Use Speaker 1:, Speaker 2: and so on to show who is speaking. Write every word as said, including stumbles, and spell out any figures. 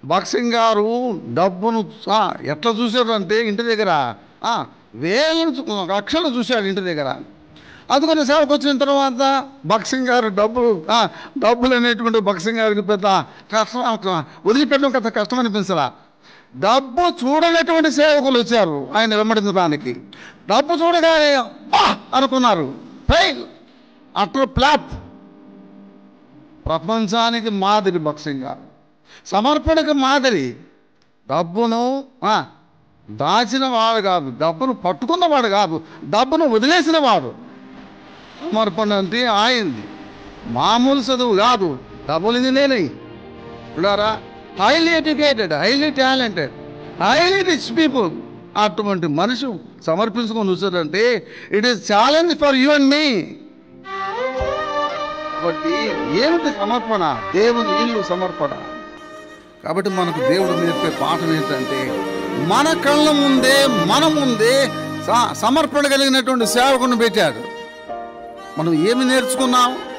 Speaker 1: భక్సింగ్ గారు డబ్బును ఆ, ఎట్లా చూశాడు అంటే ఇంటి దగ్గర ఆ, వేలను చూ- లక్షలు చూశాడు ఇంటి దగ్గర. అందుకని సేవకు వచ్చిన తర్వాత భక్సింగ్ గారు డబ్బులు ఆ, డబ్బులు అనేటువంటి భక్సింగ్ గారికి పెద్ద కష్టం వదిలిపెట్టడం పెద్ద కష్టం అనిపించలా. డబ్బు చూడనటువంటి సేవకులు వచ్చారు ఆయన వెంబడించడానికి. డబ్బు చూడగానే "అబ్బా!" అనుకున్నారు. ఫెయిల్ అట్లా ప్లాప్. ప్రపంచానికి మాదిరి భక్సింగ్ గారు, సమర్పణకు మాదిరి. డబ్బును ఆ, దాచిన వాడు కాదు, డబ్బును పట్టుకున్నవాడు కాదు, డబ్బును వదిలేసిన వాడు. సమర్పణ అంటే ఆయింది, మామూలు చదువు కాదు, డబ్బులు ఇది లేని చూడారా, highly educated, highly talented, highly rich people. అటువంటి మనిషి సమర్పించుకొని చూసారంటే it is challenge for you and me. కాబట్టి ఏమిటి సమర్పణ? దేవుని ఇల్లు సమర్పణ. కాబట్టి మనకు దేవుడు నేర్పే పాఠం ఏంటంటే, మన కళ్ళ ముందే మన ముందే సమర్పణ కలిగినటువంటి సేవకుని పెట్టాడు. మనం ఏమి నేర్చుకున్నాం?